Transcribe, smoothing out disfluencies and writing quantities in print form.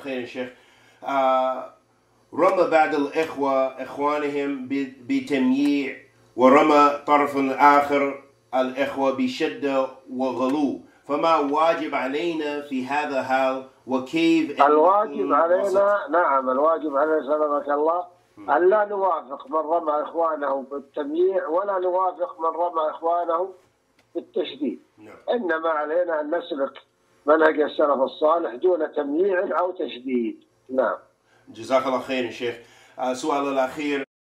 خير يا شيخ. رمى بعض الإخوة إخوانهم بتمييع، ورمى طرف آخر الإخوة بشدة وغلو، فما واجب علينا في هذا الحال وكيف؟ الواجب علينا، نعم الواجب علينا سلمك الله أن لا نوافق من رمى إخوانه بالتمييع ولا نوافق من رمى إخوانه بالتشديد. إنما علينا أن نسلك منهج السلف الصالح دون تمييع أو تشديد. نعم. جزاك الله خير يا شيخ. سؤال الأخير،